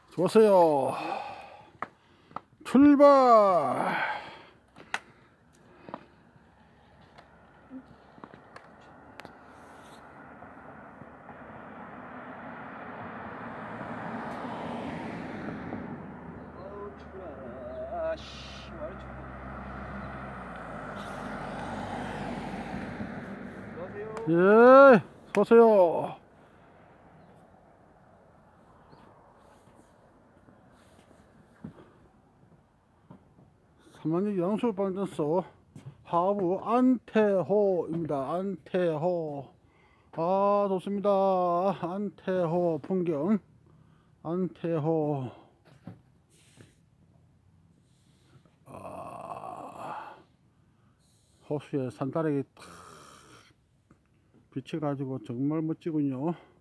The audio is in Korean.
좋았어요. 출발. 예, 서세요. 삼만리 양수발전소 하부 안태호입니다. 안태호. 아, 좋습니다. 안태호 풍경. 안태호. 아, 호수에 산다락이 탁 비쳐가지고 정말 멋지군요.